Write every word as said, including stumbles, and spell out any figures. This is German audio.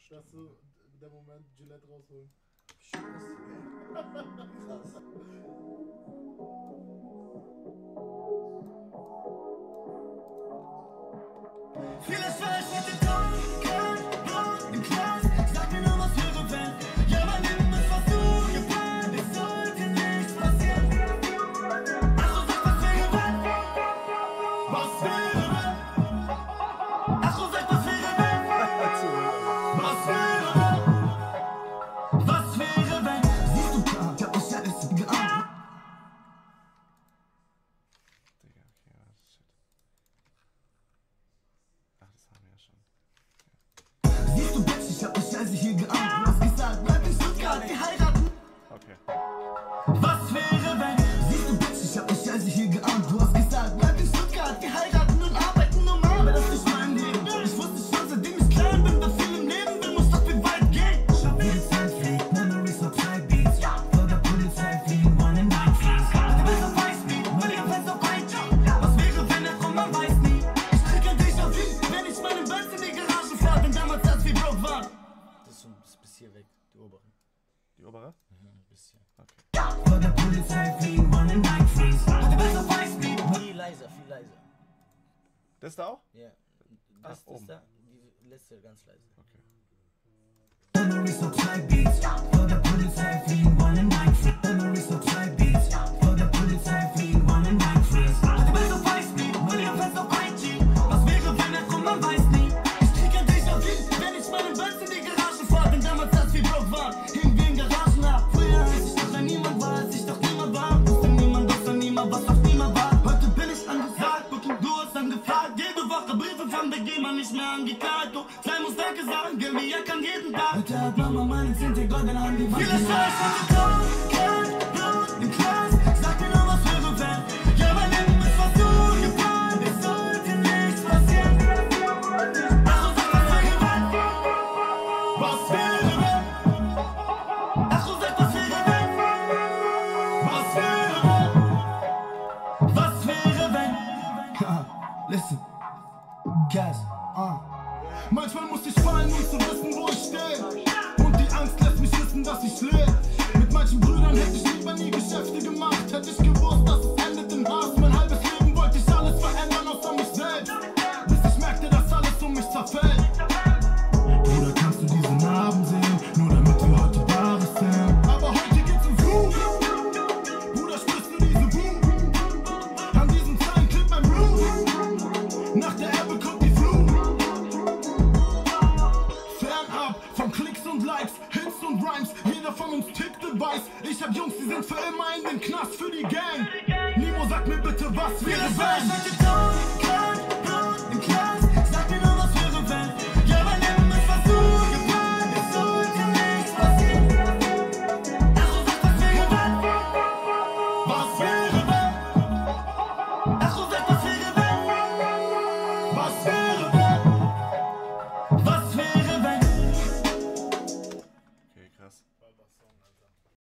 Dass du der Moment Gillette rausholen. Scheiße, krass. Viele Schwäche, die Tag, kein Blut im Glas. Sag mir nur, was wäre, wenn. Ja, mein Leben ist, was du geplant. Es sollte nichts passieren. Also sag, was wäre, wenn. Was wäre, wenn. Also sag, was wäre, wenn. Was wäre, wenn. Was wäre, wenn. Siehst du klar, ich hab nicht alles geahnt. Digga, okay, ja, shit. Ach, das haben wir ja schon. Siehst du, Bitch, ich hab nicht alles hier geahnt. Du hast gesagt, bleib in Stuttgart, wir heiraten. Okay. Was wäre, wenn? Siehst du, Bitch, ich hab nicht alles hier geahnt. Du hast gesagt, bleib in Stuttgart, wir heiraten und arbeiten normal. Aber das ist nicht mein Leben. Ich wusste schon, seitdem ich klein bin, wer viel im Leben will, muss doch wie weit gehen. Schau, wie die Zeit fliegt, Memories of Fly Beats. Vor der Polizei fliegen, one in nine Freeze. Du bist auf Weißbeat, nur die Fans auf White Job. Was wäre, wenn er kommt, man weiß nie. Ich krieg ein Déjà-vu, wenn ich meinen Benz in die Garage fahr, denn damals, als wir broke waren. Das ist schon bis hier weg, die oberen. Die obere? Ja, ein bisschen. Okay. Vor der Polizei fliegen, one in nine Freeze. Du bist auf Weißbeat. Viel leiser, viel leiser. Das da auch? Ja, Ach, das oben. ist da, die letzte ganz leise. Okay. Memories of Fly Beats. Vor der Polizei fliegen, one in nine Freeze. Memories of Fly Beats. Vor der Polizei fliegen, one in nine Freeze. Du bist auf Weißbeat, nur die Fans auf I G. Was wäre, wenn er kommt, man weiß nie. Ich krieg ein Déjà-vu, wenn ich meinen Benz in die Garage fahr, denn damals, als wir broke waren, hingen wir in Garagen ab. Früher, als ich noch ein Niemand war, als ich doch niemand war, wusste niemand, was an niemand, was doch niemand war. Heute bin ich angesagt, Booking, du hast angefragt. Jede Woche Briefe von der G-Man, nicht mehr angekarrt. Du sei muss Danke sagen, gell, wie er kann jeden Tag. Heute hat Mama meine zehnte goldene an die Wand. Viele Scheiße, die Tag, kein Blut im Glas. Sag mir nur, was wäre, wenn. Ja, mein Leben ist, was du geplant. Es sollte nichts passieren. Also sag, was wäre, wenn. Was wäre, wenn. Also sag, was wäre, wenn. Was wäre, wenn. Was wäre, wenn. Listen. Gas, uh. Manchmal muss ich fallen, um zu wissen, wo ich stehe. Und die Angst lässt mich wissen, dass ich lebe. Mit manchen Brüdern hätte ich lieber nie Geschäfte gemacht. Hätte ich gewusst, dass es endet in Hass. Mein halbes Leben wollte ich alles verändern, außer mich selbst. Bis ich merkte, dass alles um mich zerfällt. Bruder, kannst du diese Narben sehen? Nur damit wir heute Bares sind. Aber heute geht's um Ruhm. Bruder, spürst du diese Boom? An diesem Zeilen klebt mein Blut. Nach der Ebbe kommt die Flut. Fernab von Klicks und Likes, Hits und Rhymes. Jeder von uns tickt und weiß, ich hab Jungs, die sind für immer in den Knast für die Gang. Nimo, sag mir bitte, was wäre, wenn.